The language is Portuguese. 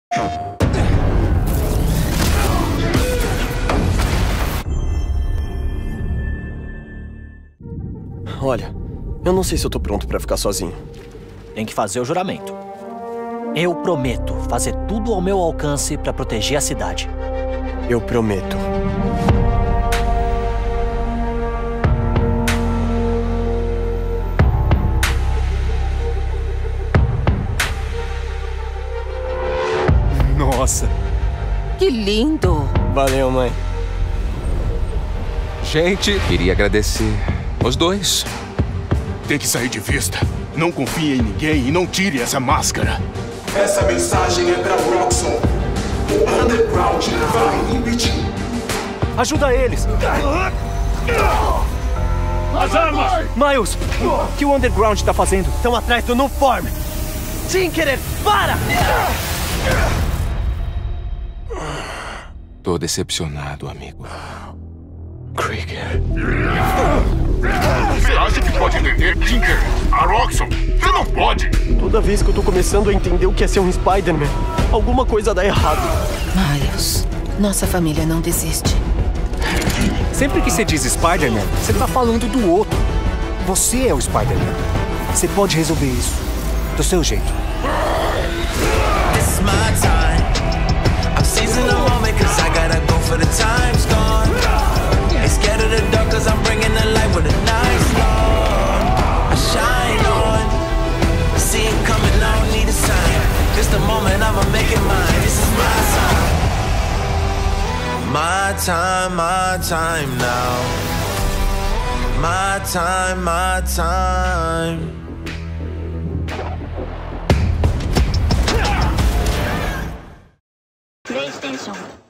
Olha, eu não sei se eu tô pronto pra ficar sozinho. Tem que fazer o juramento. Eu prometo fazer tudo ao meu alcance pra proteger a cidade. Eu prometo. Nossa. Que lindo! Valeu, mãe. Gente, queria agradecer os dois. Tem que sair de vista. Não confie em ninguém e não tire essa máscara. Essa mensagem é pra Roxxon. O Underground vai impedir. Ajuda eles! As armas! Miles, o que o Underground tá fazendo? Estão atrás do Nuform. Tinkerer, para! Tô decepcionado, amigo. Krieger. Você acha que pode entender Tinker? A Roxxon? Você não pode! Toda vez que eu tô começando a entender o que é ser um Spider-Man, alguma coisa dá errado. Miles, nossa família não desiste. Sempre que você diz Spider-Man, você tá falando do outro. Você é o Spider-Man. Você pode resolver isso do seu jeito. This is my time. I'm seizing the moment cause I gotta go for the time's gone. Ain't scared of the dark cause I'm bringing the light with a nice long. I shine on. See it coming, I don't need a sign. Just the moment I'ma make it mine. This is my time. My time now. My time, my time. PlayStation